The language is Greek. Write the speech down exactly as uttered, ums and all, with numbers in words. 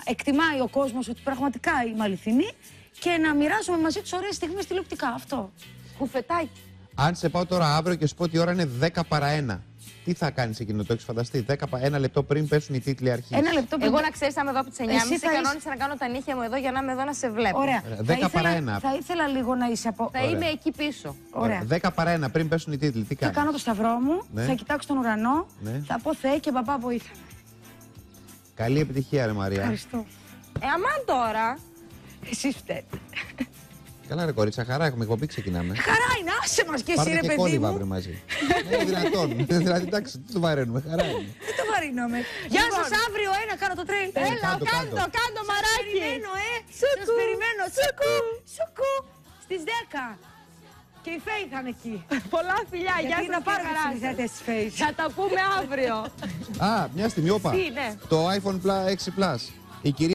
εκτιμάει ο κόσμος ότι πραγματικά είμαι αληθινή και να μοιράζομαι μαζί τους ωραίες στιγμές τηλεοπτικά. Αυτό. Κουφετάκι. Αν σε πάω τώρα αύριο και σου πω ότι η ώρα είναι δέκα παρά ένα, τι θα κάνεις εκείνο, το έχεις φανταστεί? δέκα παρά ένα λεπτό πριν πέσουν οι τίτλοι αρχής. Ένα λεπτό πριν. Εγώ να ξέρεις, θα είμαι εδώ από τις εννιά και μισή, θα κανόνισα είσαι... να κάνω τα νύχια μου εδώ για να είμαι εδώ να σε βλέπω. Ωραία. δέκα παρά ένα. Θα ήθελα λίγο να είσαι από. Θα Ωραία. είμαι εκεί πίσω. Ωραία. δέκα παρά ένα πριν πέσουν οι τίτλοι, τι Θα κάνεις? κάνω το σταυρό μου, Ναι. θα κοιτάξω τον ουρανό, Ναι. θα πω Θεέ και παπά βοήθαμε. Καλή επιτυχία, ρε Μαρία. Ευχαριστώ. Ε, αμάν τώρα. Εσείς φταίτε. Καλά, ρε κορίτσα, χαρά έχουμε, εκπομπή ξεκινάμε. Χαρά είναι, άσε μας και εσύ, Πάρτε ρε και παιδί κόλληβα μου. αύριο μαζί. Είναι δυνατόν. Δηλαδή, εντάξει, τι το βαραίνουμε, χαρά είναι. Δεν το βαρύνομαι. Γεια σας, αύριο ένα κάνω το τρέιλ. Έλα, κάντο, κάντο, κάντο. κάντο μαράκι. Περιμένω, ε. Σας περιμένω. Σουκού, σουκού. Στις δέκα. Και η Φέη θα είναι εκεί. Πολλά φιλιά, γεια Γιατί σας να και πάρω χαρά τις σας. συνθέτες της Φέης. Θα τα πούμε αύριο. Α, μια στιγμή, όπα. Τι, ναι. Το iPhone έξι Plus. Η κυρία